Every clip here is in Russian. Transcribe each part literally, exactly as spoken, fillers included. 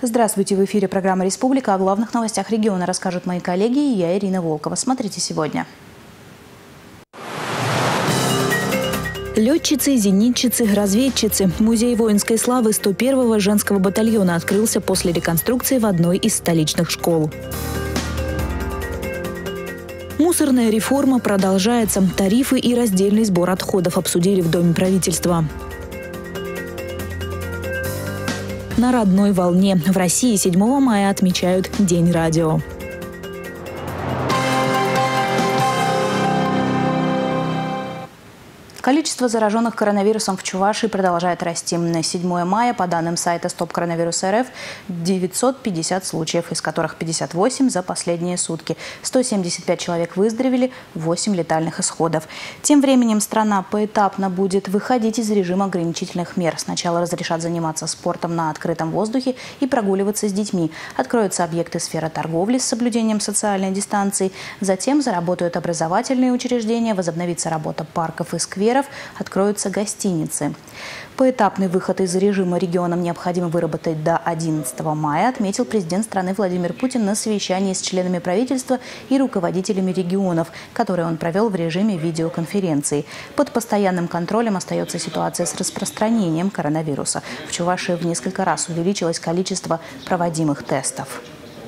Здравствуйте, в эфире программа «Республика». О главных новостях региона расскажут мои коллеги и я, Ирина Волкова. Смотрите сегодня. Летчицы, зенитчицы, разведчицы. Музей воинской славы сто первого женского батальона открылся после реконструкции в одной из столичных школ. Мусорная реформа продолжается. Тарифы и раздельный сбор отходов обсудили в Доме правительства. На родной волне. В России седьмого мая отмечают День радио. Количество зараженных коронавирусом в Чувашии продолжает расти. На седьмое мая, по данным сайта Стоп Коронавирус РФ, девятьсот пятьдесят случаев, из которых пятьдесят восемь за последние сутки. сто семьдесят пять человек выздоровели, восемь летальных исходов. Тем временем страна поэтапно будет выходить из режима ограничительных мер. Сначала разрешат заниматься спортом на открытом воздухе и прогуливаться с детьми. Откроются объекты сферы торговли с соблюдением социальной дистанции. Затем заработают образовательные учреждения, возобновится работа парков и скверов, откроются гостиницы. Поэтапный выход из режима регионам необходимо выработать до одиннадцатого мая, отметил президент страны Владимир Путин на совещании с членами правительства и руководителями регионов, которые он провел в режиме видеоконференции. Под постоянным контролем остается ситуация с распространением коронавируса. В Чувашии в несколько раз увеличилось количество проводимых тестов.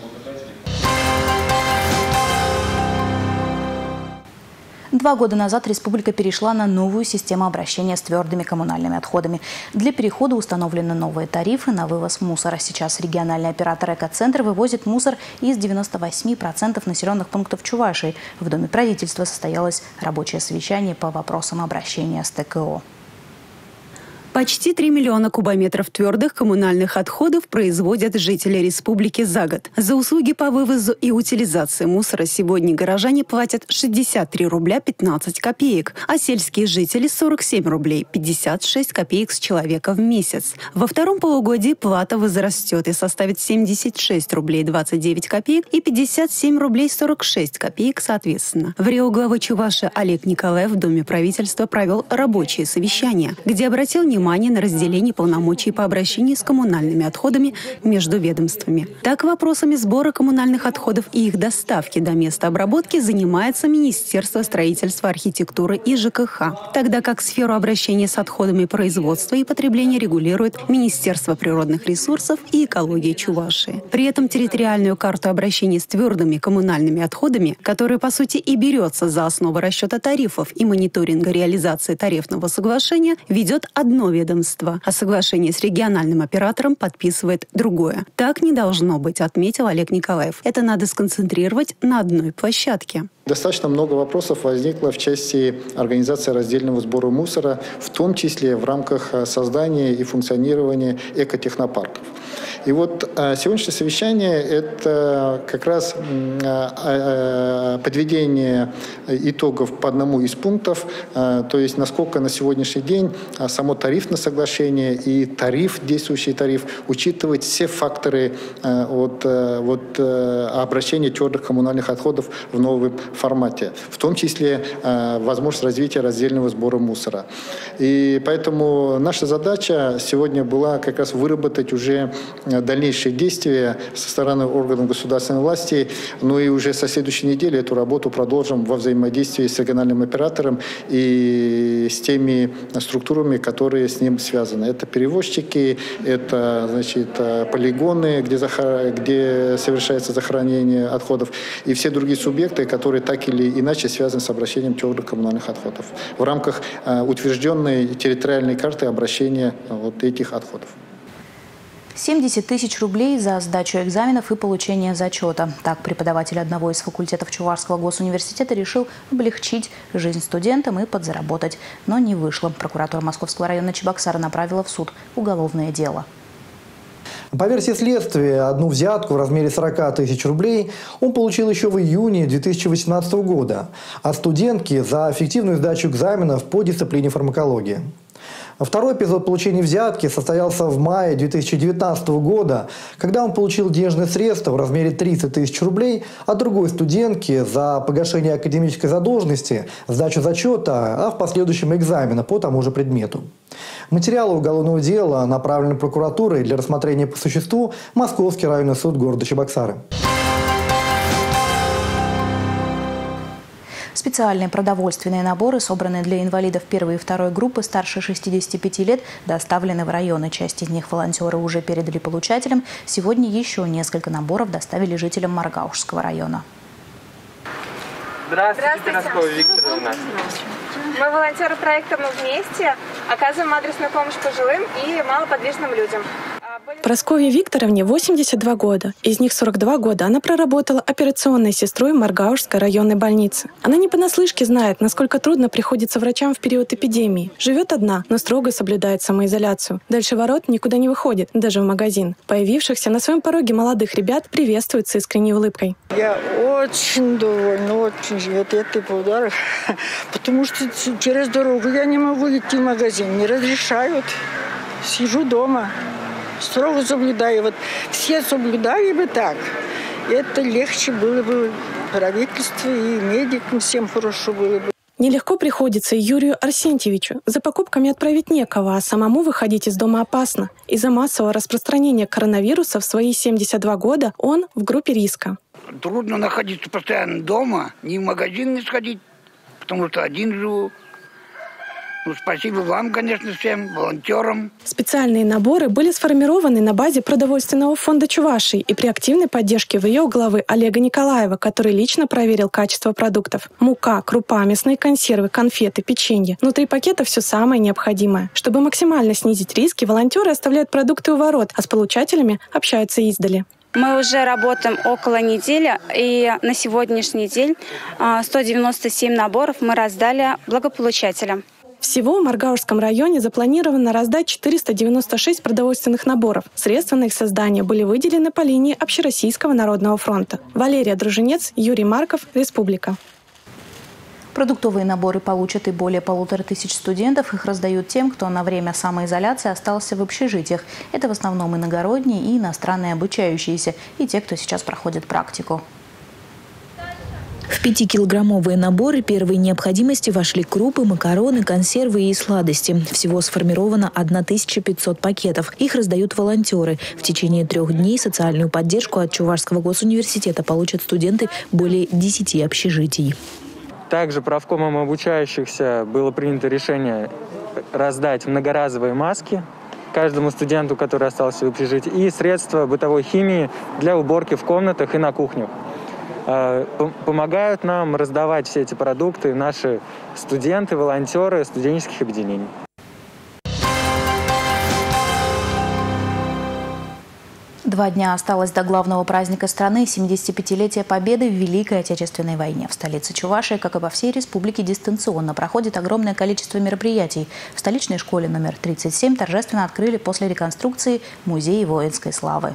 Два года назад республика перешла на новую систему обращения с твердыми коммунальными отходами. Для перехода установлены новые тарифы на вывоз мусора. Сейчас региональный оператор «Экоцентр» вывозит мусор из девяноста восьми процентов населенных пунктов Чувашии. В Доме правительства состоялось рабочее совещание по вопросам обращения с ТКО. Почти три миллиона кубометров твердых коммунальных отходов производят жители республики за год. За услуги по вывозу и утилизации мусора сегодня горожане платят шестьдесят три рубля пятнадцать копеек, а сельские жители сорок семь рублей пятьдесят шесть копеек с человека в месяц. Во втором полугодии плата возрастет и составит семьдесят шесть рублей двадцать девять копеек и пятьдесят семь рублей сорок шесть копеек соответственно. В РИО глава Чувашии Олег Николаев в Доме правительства провел рабочее совещание, где обратил внимание внимание на разделение полномочий по обращению с коммунальными отходами между ведомствами. Так, вопросами сбора коммунальных отходов и их доставки до места обработки занимается Министерство строительства, архитектуры и ЖКХ, тогда как сферу обращения с отходами производства и потребления регулирует Министерство природных ресурсов и экологии Чувашии. При этом территориальную карту обращения с твердыми коммунальными отходами, которая по сути и берется за основу расчета тарифов и мониторинга реализации тарифного соглашения, ведет одно ведомство, а соглашение с региональным оператором подписывает другое. Так не должно быть, отметил Олег Николаев. Это надо сконцентрировать на одной площадке. Достаточно много вопросов возникло в части организации раздельного сбора мусора, в том числе в рамках создания и функционирования экотехнопарков. И вот сегодняшнее совещание – это как раз подведение итогов по одному из пунктов, то есть насколько на сегодняшний день само тарифное соглашение и тариф, действующий тариф, учитывает все факторы от, вот, обращения твердых коммунальных отходов в новом формате, в том числе возможность развития раздельного сбора мусора. И поэтому наша задача сегодня была как раз выработать уже дальнейшие действия со стороны органов государственной власти, ну и уже со следующей недели эту работу продолжим во взаимодействии с региональным оператором и с теми структурами, которые с ним связаны. Это перевозчики, это, значит, полигоны, где, захор... где совершается захоронение отходов, и все другие субъекты, которые так или иначе связаны с обращением твердых коммунальных отходов в рамках утвержденной территориальной карты обращения вот этих отходов. семьдесят тысяч рублей за сдачу экзаменов и получение зачета. Так, преподаватель одного из факультетов Чувашского госуниверситета решил облегчить жизнь студентам и подзаработать. Но не вышло. Прокуратура Московского района Чебоксара направила в суд уголовное дело. По версии следствия, одну взятку в размере сорока тысяч рублей он получил еще в июне две тысячи восемнадцатого года от студентки за фиктивную сдачу экзаменов по дисциплине фармакологии. Второй эпизод получения взятки состоялся в мае две тысячи девятнадцатого года, когда он получил денежные средства в размере тридцать тысяч рублей от другой студентки за погашение академической задолженности, сдачу зачета, а в последующем экзамена по тому же предмету. Материалы уголовного дела направлены прокуратурой для рассмотрения по существу в Московский районный суд города Чебоксары. Специальные продовольственные наборы, собранные для инвалидов первой и второй группы старше шестидесяти пяти лет, доставлены в районы. Часть из них волонтеры уже передали получателям. Сегодня еще несколько наборов доставили жителям Маргаушского района. Здравствуйте, Прасковья Викторовна. Мы волонтеры проекта «Мы вместе», оказываем адресную помощь пожилым и малоподвижным людям. Прасковье Викторовне восемьдесят два года. Из них сорок два года она проработала операционной сестрой в Маргаушской районной больнице. Она не понаслышке знает, насколько трудно приходится врачам в период эпидемии. Живет одна, но строго соблюдает самоизоляцию. Дальше ворот никуда не выходит, даже в магазин. Появившихся на своем пороге молодых ребят приветствует с искренней улыбкой. Я очень довольна, очень от этой подарок, потому что через дорогу я не могу идти в магазин, не разрешают. Сижу дома. Строго соблюдаю. Вот все соблюдали бы так. Это легче было бы правительству и медикам, всем хорошо было бы. Нелегко приходится Юрию Арсентьевичу. За покупками отправить некого, а самому выходить из дома опасно. Из-за массового распространения коронавируса в свои семьдесят два года он в группе риска. Трудно находиться постоянно дома, ни в магазин не сходить, потому что один живу. Ну, спасибо вам, конечно, всем, волонтерам. Специальные наборы были сформированы на базе продовольственного фонда Чувашии и при активной поддержке в ее главы Олега Николаева, который лично проверил качество продуктов. Мука, крупа, мясные консервы, конфеты, печенье. Внутри пакета все самое необходимое. Чтобы максимально снизить риски, волонтеры оставляют продукты у ворот, а с получателями общаются издали. Мы уже работаем около недели, и на сегодняшний день сто девяносто семь наборов мы раздали благополучателям. Всего в Маргаушском районе запланировано раздать четыреста девяносто шесть продовольственных наборов. Средства на их создание были выделены по линии Общероссийского народного фронта. Валерия Дружинец, Юрий Марков, Республика. Продуктовые наборы получат и более полутора тысяч студентов. Их раздают тем, кто на время самоизоляции остался в общежитиях. Это в основном иногородние и иностранные обучающиеся, и те, кто сейчас проходит практику. В пятикилограммовые наборы первой необходимости вошли крупы, макароны, консервы и сладости. Всего сформировано тысяча пятьсот пакетов. Их раздают волонтеры. В течение трех дней социальную поддержку от Чувашского госуниверситета получат студенты более десяти общежитий. Также правкомом обучающихся было принято решение раздать многоразовые маски каждому студенту, который остался в общежитии, и средства бытовой химии для уборки в комнатах и на кухнях. Помогают нам раздавать все эти продукты наши студенты, волонтеры студенческих объединений. Два дня осталось до главного праздника страны – семидесятипятилетия Победы в Великой Отечественной войне. В столице Чувашии, как и по всей республике, дистанционно проходит огромное количество мероприятий. В столичной школе номер тридцать семь торжественно открыли после реконструкции музей воинской славы.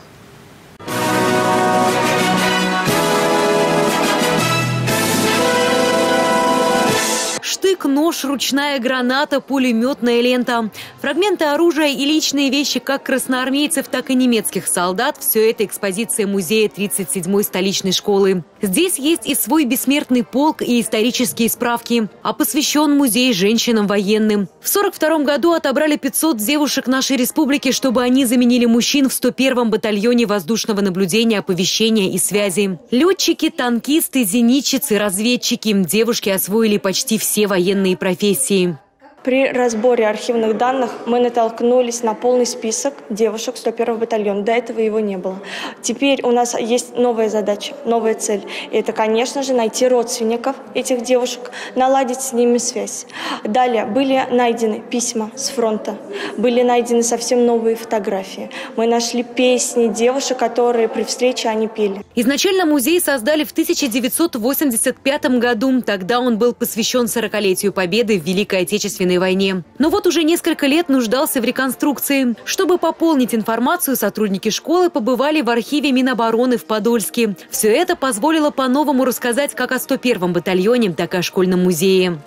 Штык, нож, ручная граната, пулеметная лента. Фрагменты оружия и личные вещи как красноармейцев, так и немецких солдат – все это экспозиция музея тридцать седьмой столичной школы. Здесь есть и свой бессмертный полк, и исторические справки. А посвящен музей женщинам военным. В сорок втором году отобрали пятьсот девушек нашей республики, чтобы они заменили мужчин в сто первом батальоне воздушного наблюдения, оповещения и связи. Летчики, танкисты, зенитчицы, разведчики. Девушки освоили почти все военные профессии. При разборе архивных данных мы натолкнулись на полный список девушек сто первого батальона. До этого его не было. Теперь у нас есть новая задача, новая цель. И это, конечно же, найти родственников этих девушек, наладить с ними связь. Далее были найдены письма с фронта, были найдены совсем новые фотографии. Мы нашли песни девушек, которые при встрече они пели. Изначально музей создали в тысяча девятьсот восемьдесят пятом году. Тогда он был посвящен сорокалетию Победы в Великой Отечественной войне. Но вот уже несколько лет нуждался в реконструкции. Чтобы пополнить информацию, сотрудники школы побывали в архиве Минобороны в Подольске. Все это позволило по-новому рассказать как о сто первом батальоне, так и о школьном музее.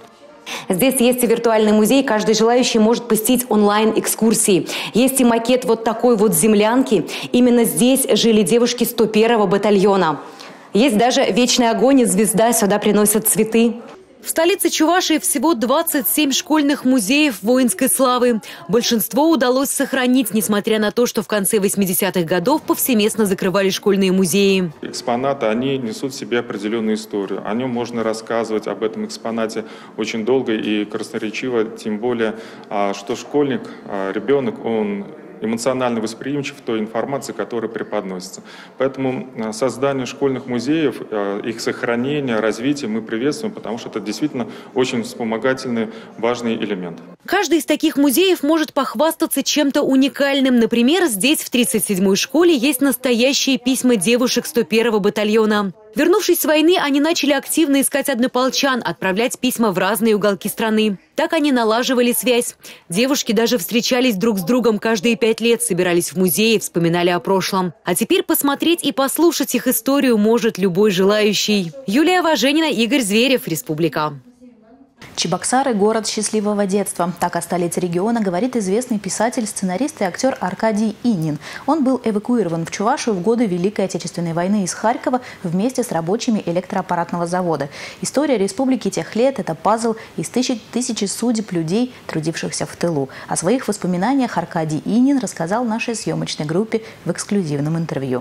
Здесь есть и виртуальный музей, каждый желающий может посетить онлайн-экскурсии. Есть и макет вот такой вот землянки. Именно здесь жили девушки сто первого батальона. Есть даже вечный огонь и звезда, сюда приносят цветы. В столице Чувашии всего двадцать семь школьных музеев воинской славы. Большинство удалось сохранить, несмотря на то, что в конце восьмидесятых годов повсеместно закрывали школьные музеи. Экспонаты, они несут в себе определенную историю. О нем можно рассказывать, об этом экспонате очень долго и красноречиво. Тем более, что школьник, ребенок, он эмоционально восприимчив к той информации, которая преподносится. Поэтому создание школьных музеев, их сохранение, развитие мы приветствуем, потому что это действительно очень вспомогательный, важный элемент. Каждый из таких музеев может похвастаться чем-то уникальным. Например, здесь, в тридцать седьмой школе, есть настоящие письма девушек сто первого батальона. Вернувшись с войны, они начали активно искать однополчан, отправлять письма в разные уголки страны. Так они налаживали связь. Девушки даже встречались друг с другом каждые пять лет, собирались в музее, вспоминали о прошлом. А теперь посмотреть и послушать их историю может любой желающий. Юлия Важенина, Игорь Зверев, Республика. Чебоксары – город счастливого детства. Так о столице региона говорит известный писатель, сценарист и актер Аркадий Инин. Он был эвакуирован в Чувашию в годы Великой Отечественной войны из Харькова вместе с рабочими электроаппаратного завода. История республики тех лет – это пазл из тысячи, тысячи судеб людей, трудившихся в тылу. О своих воспоминаниях Аркадий Инин рассказал нашей съемочной группе в эксклюзивном интервью.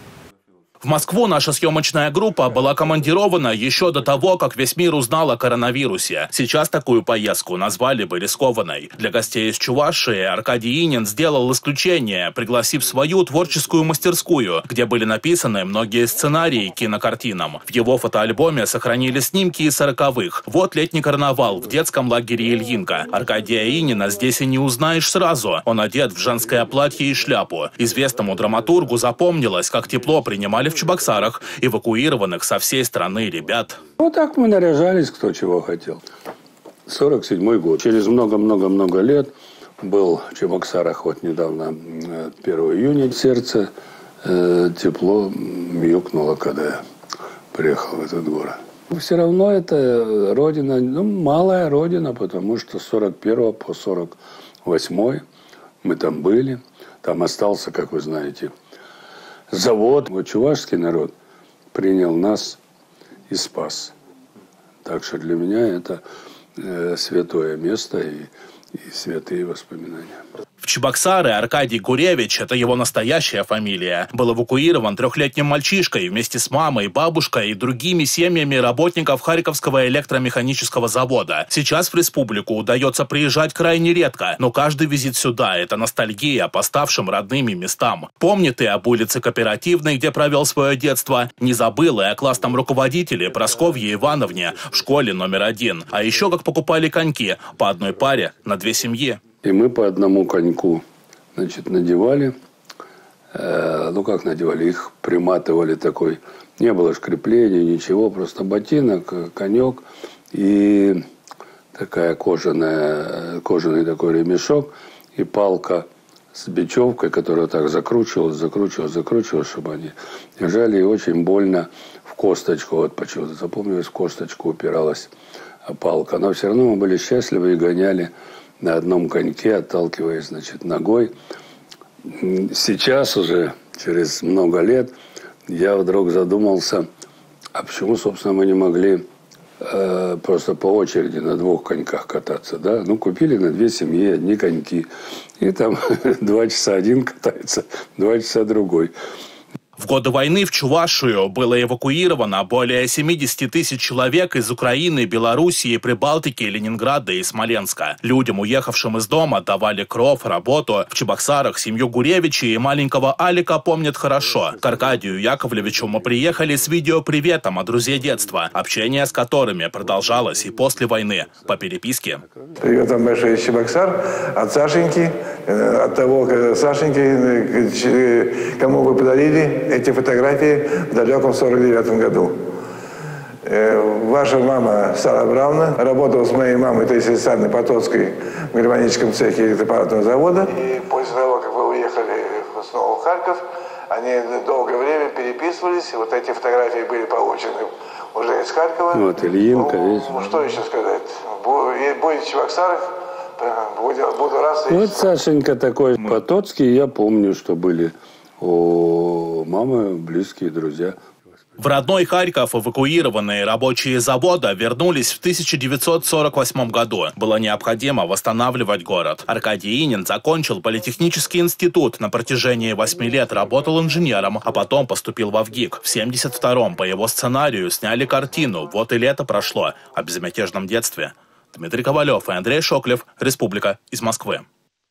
В Москву наша съемочная группа была командирована еще до того, как весь мир узнал о коронавирусе. Сейчас такую поездку назвали бы рискованной. Для гостей из Чувашии Аркадий Инин сделал исключение, пригласив свою творческую мастерскую, где были написаны многие сценарии к кинокартинам. В его фотоальбоме сохранили снимки из сороковых. Вот летний карнавал в детском лагере Ильинка. Аркадия Инина здесь и не узнаешь сразу. Он одет в женское платье и шляпу. Известному драматургу запомнилось, как тепло принимали в Чебоксарах эвакуированных со всей страны ребят. Вот так мы наряжались, кто чего хотел. сорок седьмой год. Через много-много-много лет был в Чебоксарах вот недавно, первого июня. Сердце э, тепло ёкнуло, когда я приехал в этот город. Все равно это родина, ну, малая родина, потому что с сорок первого по сорок восьмой мы там были. Там остался, как вы знаете, завод. Вот чувашский народ принял нас и спас. Так что для меня это э, святое место и, и святые воспоминания. В Чебоксары Аркадий Гуревич, это его настоящая фамилия, был эвакуирован трехлетним мальчишкой вместе с мамой, бабушкой и другими семьями работников Харьковского электромеханического завода. Сейчас в республику удается приезжать крайне редко, но каждый визит сюда – это ностальгия по ставшим родными местам. Помнит и об улице Кооперативной, где провел свое детство, не забыл и о классном руководителе Прасковье Ивановне в школе номер один. А еще как покупали коньки по одной паре на две семьи. И мы по одному коньку, значит, надевали, э, ну как надевали, их приматывали такой, не было шкрепления, ничего, просто ботинок, конек и такая кожаная, кожаный такой ремешок и палка с бечевкой, которая так закручивалась, закручивалась, закручивалась, чтобы они лежали, и очень больно в косточку, вот почему-то запомнилось, в косточку упиралась палка, но все равно мы были счастливы и гоняли на одном коньке, отталкиваясь, значит, ногой. Сейчас уже, через много лет, я вдруг задумался, а почему, собственно, мы не могли э, просто по очереди на двух коньках кататься, да? Ну, купили на две семьи одни коньки, и там два часа один катается, два часа другой. В годы войны в Чувашию было эвакуировано более семидесяти тысяч человек из Украины, Белоруссии, Прибалтики, Ленинграда и Смоленска. Людям, уехавшим из дома, давали кров, работу. В Чебоксарах семью Гуревичей и маленького Алика помнят хорошо. К Аркадию Яковлевичу мы приехали с видеоприветом от друзей детства, общение с которыми продолжалось и после войны по переписке. Привет вам большой из Чебоксар, от Сашеньки, от того Сашеньки, кому вы подарили эти фотографии в далеком сорок девятом году. Ваша мама Сара Абрамовна работала с моей мамой Таисией Александровной Потоцкой в гальваническом цехе электроаппаратного завода. И после того, как вы уехали снова в Харьков, они долгое время переписывались, и вот эти фотографии были получены уже из Харькова. Вот, Ильинка, ну, видишь. Ну, что еще сказать? Будет Чебоксары, буду, буду рад. Вот Сашенька такой Потоцкий, я помню, что были у мамы близкие друзья. В родной Харьков эвакуированные рабочие завода вернулись в тысяча девятьсот сорок восьмом году. Было необходимо восстанавливать город. Аркадий Инин закончил политехнический институт. На протяжении восьми лет работал инженером, а потом поступил во ВГИК. В семьдесят втором по его сценарию сняли картину «Вот и лето прошло» о безмятежном детстве. Дмитрий Ковалев и Андрей Шоклев. Республика. Из Москвы.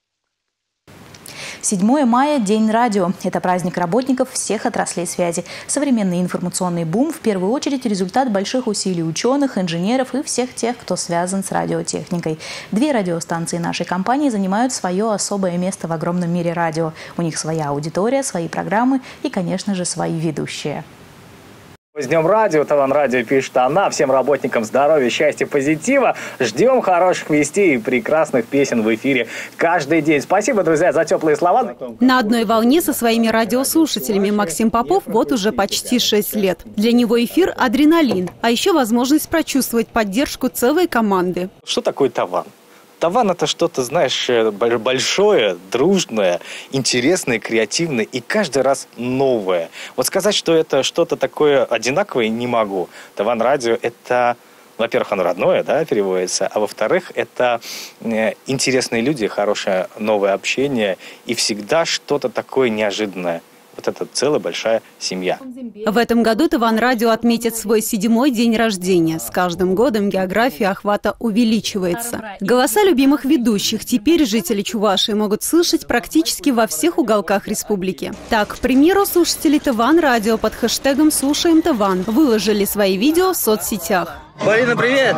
седьмое мая – День радио. Это праздник работников всех отраслей связи. Современный информационный бум – в первую очередь результат больших усилий ученых, инженеров и всех тех, кто связан с радиотехникой. Две радиостанции нашей компании занимают свое особое место в огромном мире радио. У них своя аудитория, свои программы и, конечно же, свои ведущие. С Днем радио, Талан Радио, пишет она. Всем работникам здоровья, счастья, позитива. Ждем хороших вестей и прекрасных песен в эфире каждый день. Спасибо, друзья, за теплые слова. На одной волне со своими радиослушателями Максим Попов вот уже почти шесть лет. Для него эфир – адреналин, а еще возможность прочувствовать поддержку целой команды. Что такое Таван? Таван – это что-то, знаешь, большое, дружное, интересное, креативное и каждый раз новое. Вот сказать, что это что-то такое одинаковое, не могу. Таван Радио – это, во-первых, оно родное, да, переводится, а во-вторых, это интересные люди, хорошее новое общение и всегда что-то такое неожиданное. Вот это целая большая семья. В этом году Таван Радио отметит свой седьмой день рождения. С каждым годом география охвата увеличивается. Голоса любимых ведущих теперь жители Чувашии могут слышать практически во всех уголках республики. Так, к примеру, слушатели Таван Радио под хэштегом «Слушаем Таван» выложили свои видео в соцсетях. Полина, привет!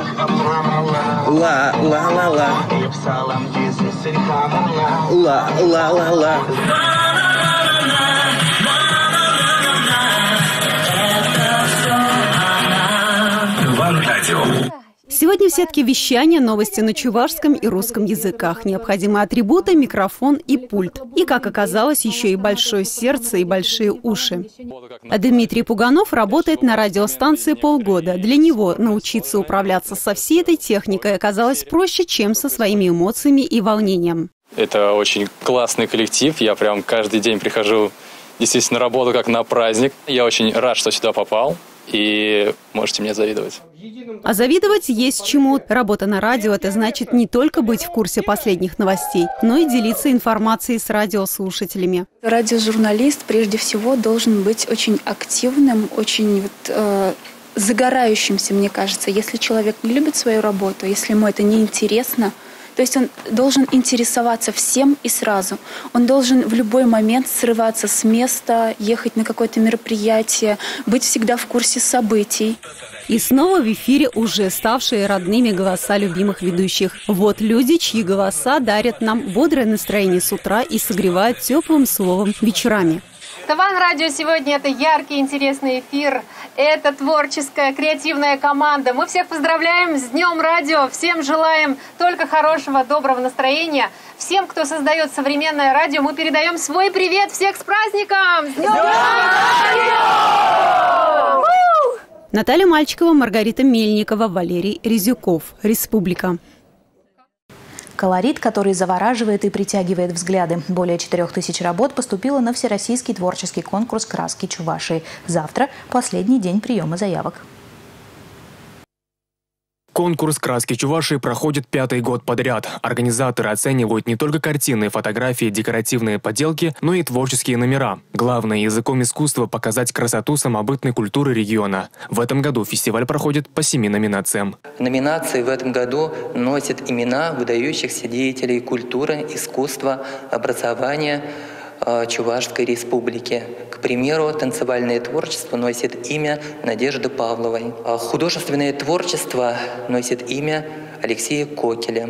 Ла-ла-ла-ла. Ла-ла-ла-ла. Сегодня в сетке вещания новости на чувашском и русском языках. Необходимые атрибуты – микрофон и пульт. И, как оказалось, еще и большое сердце и большие уши. Дмитрий Пуганов работает на радиостанции полгода. Для него научиться управляться со всей этой техникой оказалось проще, чем со своими эмоциями и волнением. Это очень классный коллектив. Я прям каждый день прихожу действительно на работу как на праздник. Я очень рад, что сюда попал. И можете мне завидовать. А завидовать есть чему. Работа на радио – это значит не только быть в курсе последних новостей, но и делиться информацией с радиослушателями. Радиожурналист прежде всего должен быть очень активным, очень вот, э, загорающимся, мне кажется. Если человек не любит свою работу, если ему это неинтересно, то есть он должен интересоваться всем и сразу. Он должен в любой момент срываться с места, ехать на какое-то мероприятие, быть всегда в курсе событий. И снова в эфире уже ставшие родными голоса любимых ведущих. Вот люди, чьи голоса дарят нам бодрое настроение с утра и согревают теплым словом вечерами. Таван Радио сегодня – это яркий, интересный эфир. Это творческая, креативная команда. Мы всех поздравляем с Днем Радио. Всем желаем только хорошего, доброго настроения. Всем, кто создает современное радио, мы передаем свой привет. Всех с праздником! С Днем Радио! Наталья Мальчикова, Маргарита Мельникова, Валерий Резюков. Республика. Колорит, который завораживает и притягивает взгляды. Более четырех тысяч работ поступило на всероссийский творческий конкурс «Краски Чувашии». Завтра последний день приема заявок. Конкурс «Краски Чувашии» проходит пятый год подряд. Организаторы оценивают не только картины, фотографии, декоративные поделки, но и творческие номера. Главное, языком искусства показать красоту самобытной культуры региона. В этом году фестиваль проходит по семи номинациям. Номинации в этом году носят имена выдающихся деятелей культуры, искусства, образования Чувашской республики. К примеру, танцевальное творчество носит имя Надежды Павловой. А художественное творчество носит имя Алексея Кокеля.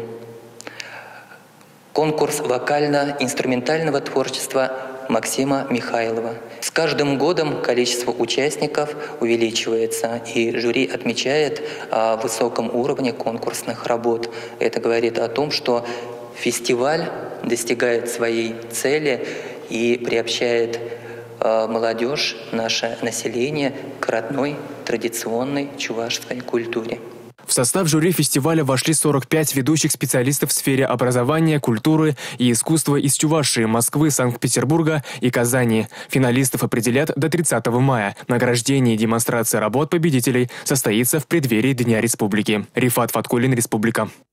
Конкурс вокально-инструментального творчества Максима Михайлова. С каждым годом количество участников увеличивается, и жюри отмечает о высоком уровне конкурсных работ. Это говорит о том, что фестиваль достигает своей цели и приобщает э, молодежь, наше население к родной традиционной чувашской культуре. В состав жюри фестиваля вошли сорок пять ведущих специалистов в сфере образования, культуры и искусства из Чувашии, Москвы, Санкт-Петербурга и Казани. Финалистов определят до тридцатого мая. Награждение и демонстрация работ победителей состоится в преддверии Дня Республики. Рифат Фаткулин, Республика.